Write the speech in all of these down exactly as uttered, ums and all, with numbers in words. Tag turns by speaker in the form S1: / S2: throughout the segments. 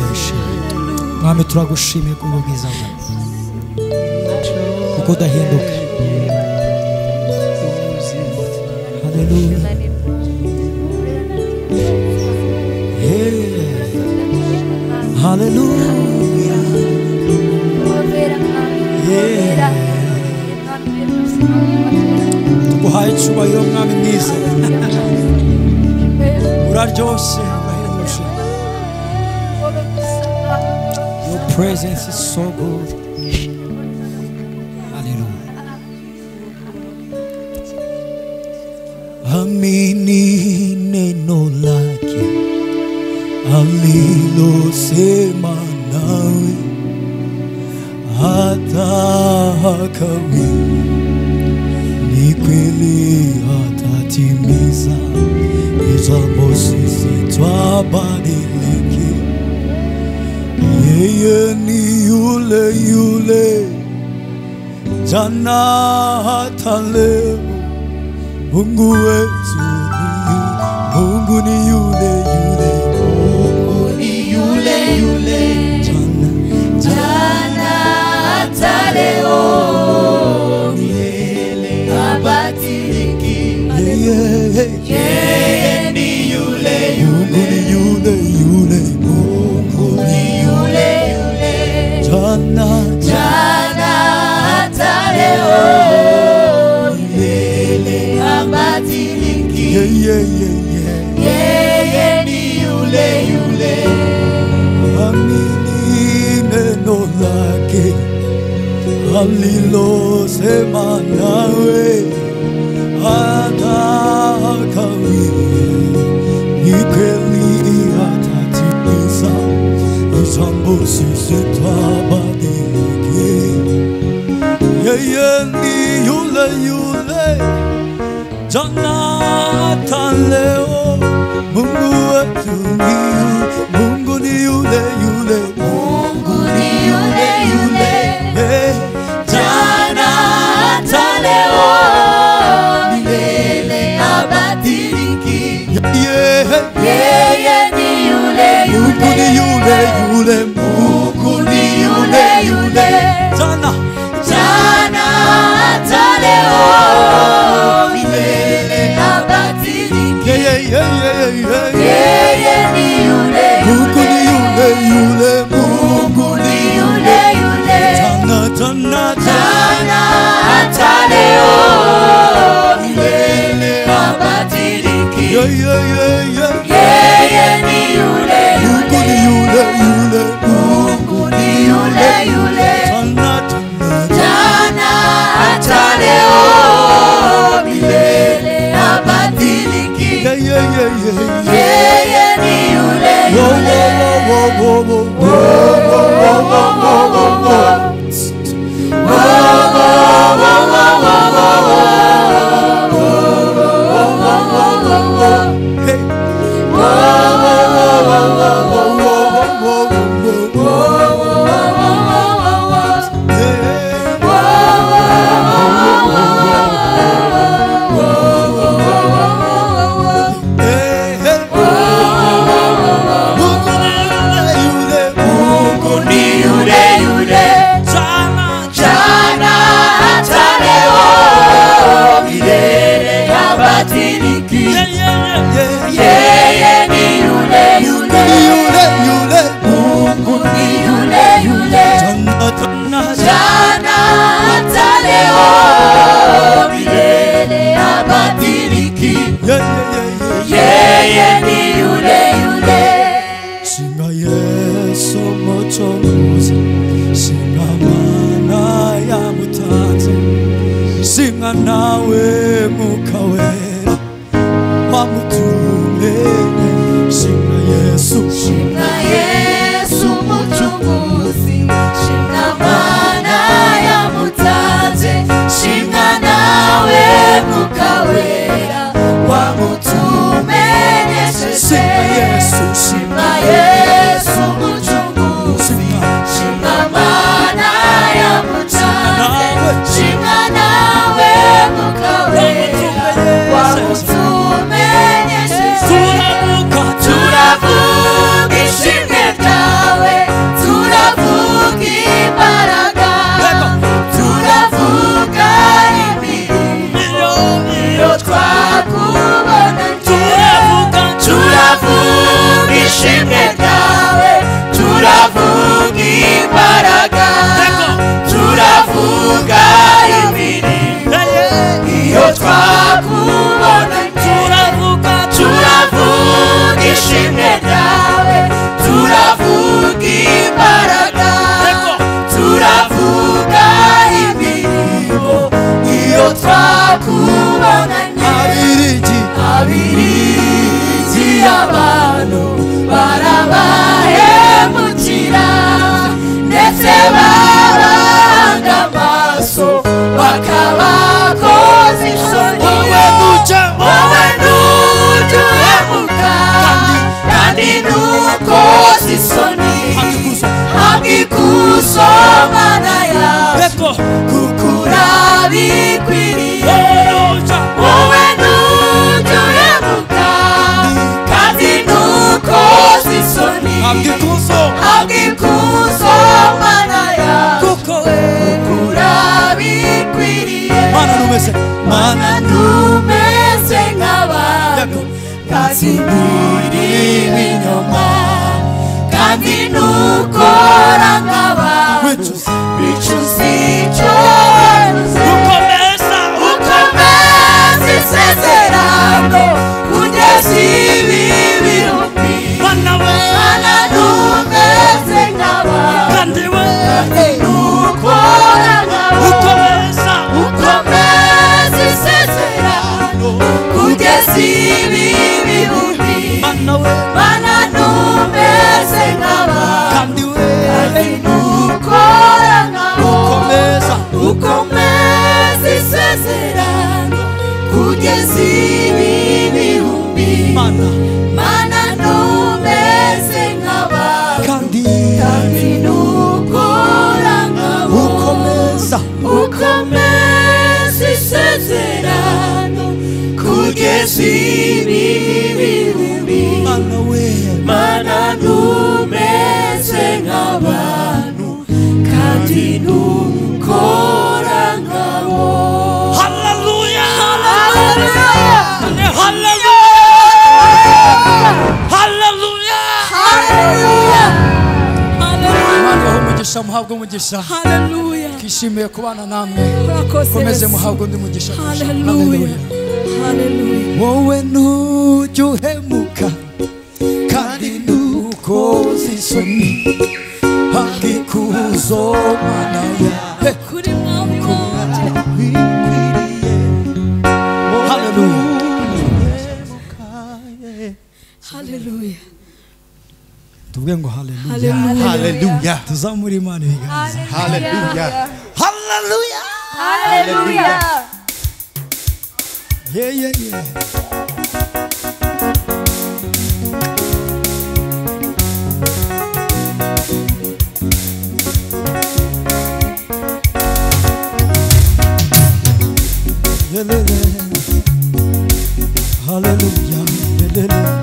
S1: Mwami turagushimiye ku bwiza bwawe kuko udahinduka. Haleluya. Haleluya. Tuguhaye icyubahiro mwami mwiza. Uraryoshe, urahebuje. Your presence is so good. Hallelujah. Amini neno lake alilosema nawe, hata hakawi, ni kweli atatimiza. Jambo sisi twabadilike, yeye ni yule yule jana hata leo. Mungu wetu ni Mungu ni yule yule, Mungu ni yule yule jana jana hata leo, milele habadiliki. Yeye ni yule yule, Mungu ni yule yule, Mungu ni yule yule jana jana hata leo, milele habadiliki. Yeye yeye ni yule yule. Amini neno lake alilosema nawe, hata hakawi, ni kweli atatimiza. Jambo sisi twabadilike, yeye ni yule yule jana hata leo. Mungu wetu ni Mungu ni yule yule, Mungu ni yule yule jana hata leo, milele habadiliki. Yeye ni yule yule, Mungu ni yule yule, Mungu ni yule yule jana jana hata leo, milele habadiliki. Yeye ni yule Mungu ni yule yule, Mungu ni yule yule jana jana jana hata leo, milele habadiliki. Yeye ni yule Mungu ni yule yule, Mungu ni yule yule jana jana hata leo, milele habadiliki. Yeye ni yule yule. Mungu ni yule yule jana jana ishimwe ryawe turavuga imbaraga turavuga imirimo iyo twakubona turavuga turavuga ishimwe ryawe turavuga imbaraga turavuga imirimo iyo twakubona abirigi abirigi abantu barabahemukira ndetse babanga amaso bakabakoza isoni wowe ntujya uhemuka kandi ntukoze isoni habwa ikuzo mana yawe kuko urabikwiriye wowe ntujya uhemuka kandi ntukoze isoni habwa ikuzo mana yawe kuko urabikwiriye mana ntumeze nk'abantu kandi nturi ibinyoma kandi ntukora nk'abantu bicuza icyo waruze ukomeza ukomeza isezerano kugeza ibi bihumbi mana ntumeze nk'abantu kandi ntukora nk'abantu ukomeza ukomeza isezerano kugeza ibi bihumbi mana ntumeze nk'abantu kandi ntukora nk'abantu ukomeza isezerano kugeza ibi bihumbi mana ntumeze nk'abantu kandi ntukora nk'abantu ukomeza ukomeza isezerano kugeza ibi bihumbi mana ntumeze nk'abantu kandi ntukora nk'abo. Hallelujah! Hallelujah! Hallelujah! Hallelujah! Hallelujah! Umugisha muhabwe umugisha. Hallelujah! Kishimiye kubana namwe. Komeze muhabwe undi mugisha. Hallelujah! Hallelujah! Wowe ntujya uhemuka kandi ntukoze isoni habwa ikuzo mana yawe kuri mwami wanjye bikwiriye. Hallelujah! Hallelujah! tuvuge ngo hallelujah hallelujah tuzamure Imana ibiganza. Hallelujah hallelujah hallelujah yeah yeah yeah. Hallelujah, hallelujah.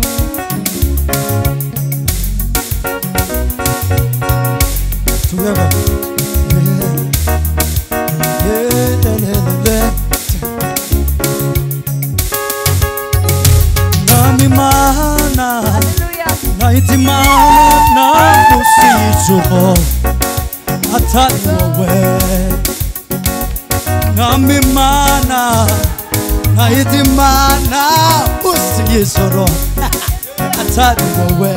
S1: Together. Yeah, yeah, Nami mana, naiti mana musijumo, atani wawe. Nami mana. Naiti mana usiyisoro atari wowe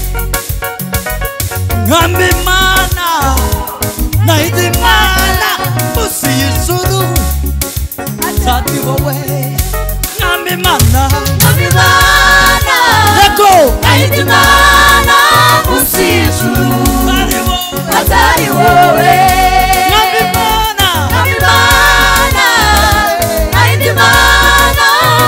S1: ngambi mana naiti mana usiyisoro atari wowe ngambi mana ngambi mana leko naiti mana usiyisoro atari wowe ngambi mana ngambi mana naiti mana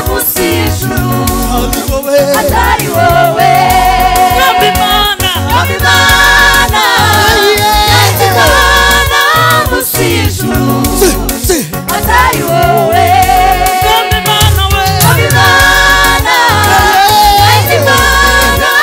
S1: atari wowe ngambi mana ngambi mana naiti mana musijuru atari wowe ngambi mana we ngambi mana naiti mana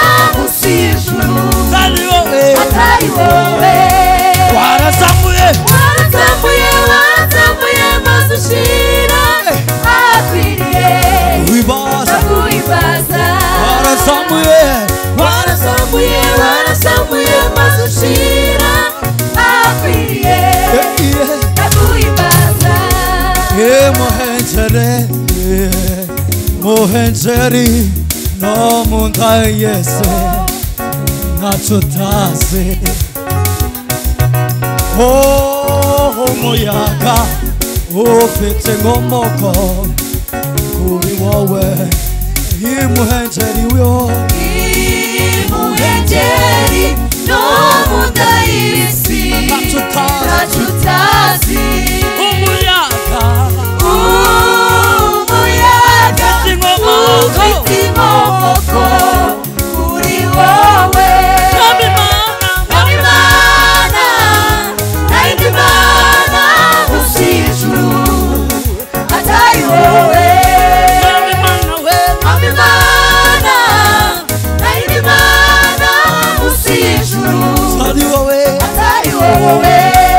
S1: imuhengeri no mu nda yese ntacyo utazi. Oh, umuyaga ufite inkomoko kuri wowe imuhengeri yo
S2: imuhengeri no mu nda y'isi ntacyo utazi.
S1: umuyaga
S2: umuyaga ufite inkomoko kuri wowe Imana nayindi Mana munsi y'ijuru atari wowe. Imana nayindi Mana munsi y'ijuru atari wowe atari wowe.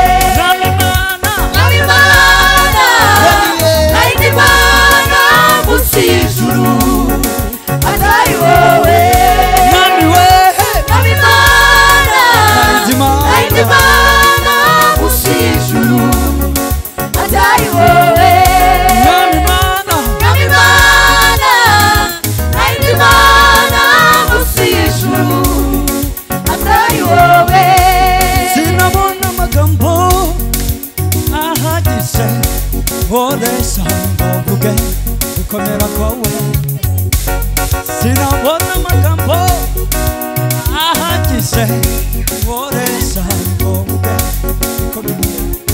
S1: Oresha ngovuge gukomera kwawe sinabona amagambo ahagije. Oresha ngovuge gukomera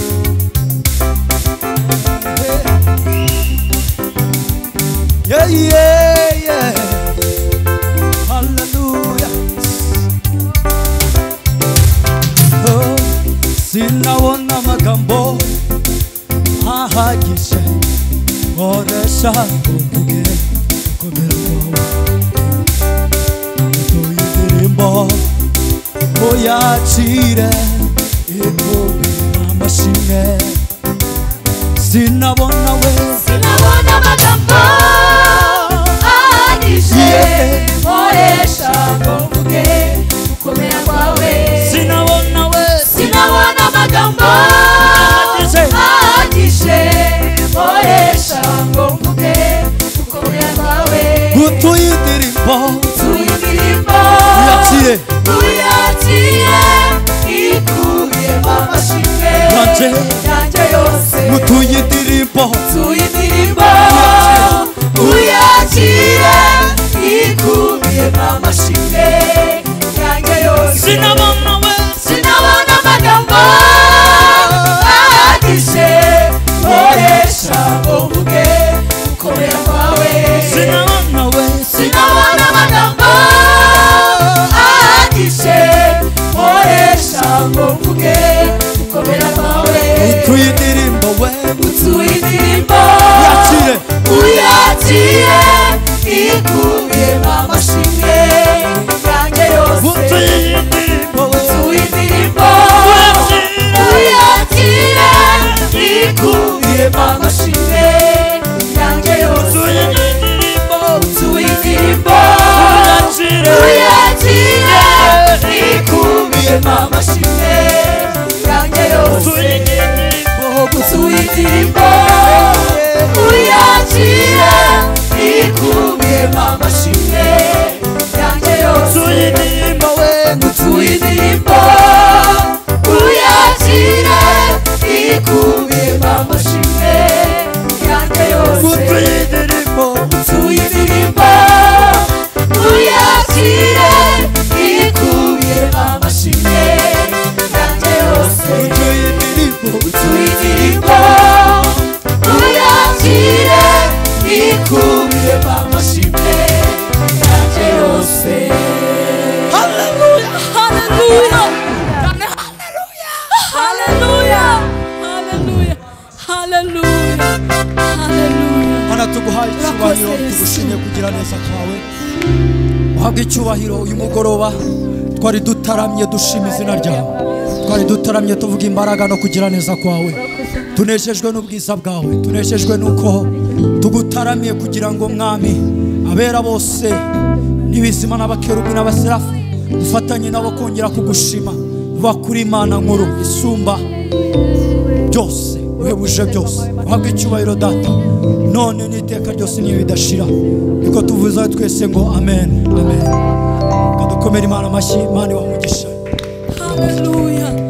S1: yeah yeah yeah hallelujah. Oh, sinabona amagambo ahagije. Oresha ngovuge gukomera kwawe tuyindirimbo oyakire ikubira amashimwe. Sinabona we
S2: sinabona amagambo ahagije. Oresha ngovuge gukomera kwawe
S1: sinabona we
S2: sinabona amagambo ahagije. Oresha ngovuge gukomera kwawe
S1: utuyindirimbo
S2: tuyindirimbo
S1: uyakire
S2: uyakire ikubiyemo amashimwe
S1: yanjye
S2: yanjye yose.
S1: utuyindirimbo
S2: tuyindirimbo uyakire ikubiyemo amashimwe yanjye yose.
S1: sinabona we
S2: sinabona amagambo ahagije. Oresha ngovuge gukomera kwawe
S1: sinabona we
S2: sinabona amagambo ahagije. Oresha ngovuge gukomera kwawe
S1: utuyindirimbo we
S2: tuyindirimbo
S1: uyakire
S2: uyakire ikubiyemo amashimwe yanjye yose.
S1: utuyindirimbo we
S2: tuyindirimbo uyakire ikubiyemo amashimwe yanjye yose.
S1: utuyindirimbo
S2: tuyindirimbo
S1: uyakire
S2: uyakire ikubiyemo amashimwe yanjye yose.
S1: utuyindirimbo
S2: tuyindirimbo uyakire ikubiyemo amashimwe yanjye yose.
S1: utuyindirimbo we
S2: tuyindirimbo uyakire ikubiyemo amashimwe yanjye yose.
S1: utuyindirimbo
S2: tuyindirimbo uyakire ikubiyemo amashimwe yanjye yose.
S1: utuyindirimbo
S2: tuyindirimbo uyakire ikubiyemo amashimwe yanjye yose.
S1: haleluya
S2: Hallelujah. Hallelujah. Hallelujah. Hallelujah. Hallelujah.
S1: Mana tuguhaye icyubahiro tugushimye kugira neza kwawe. Uhabwe icyubahiro uyu mugoroba twari dutaramye dushima izina ryawe. Twari dutaramye tuvuga imbaraga no kugira neza kwawe. Tunejejwe n'ubwiza bwawe. Tunejejwe nuko tugutaramiye kugira ngo mwami abera bose n'ibizima n'abakerubi n'abaserafi dufatanye nabo kongera kugushima. Bakuri Imana nkuru isumba byose. uhebuje byose uhabwe icyubahiro data none n'iteka ryose niyo bidashira niko tuvuza twese ngo amen amen kadukomera Imana amashyi Imana ibamugisha
S2: Hallelujah.